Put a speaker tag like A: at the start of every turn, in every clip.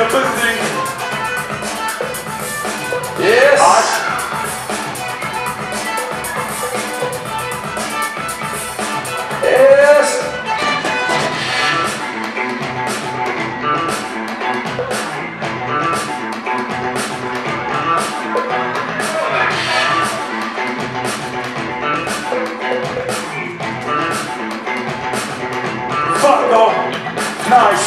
A: number 3.
B: Yes. Yes.
A: Fuck off. Nice.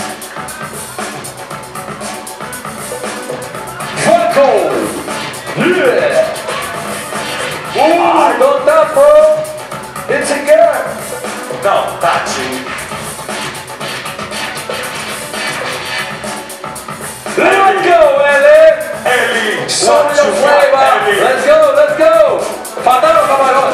B: Franco. Yeah. Oh, don't tap, bro. It's a girl.
A: No, touching.
B: Let's go, Ellie.
A: Ellie,
B: Show
A: what
B: your
A: you got,
B: flavor.
A: Ellie?
B: Let's go, let's go. Fatalo, camarón.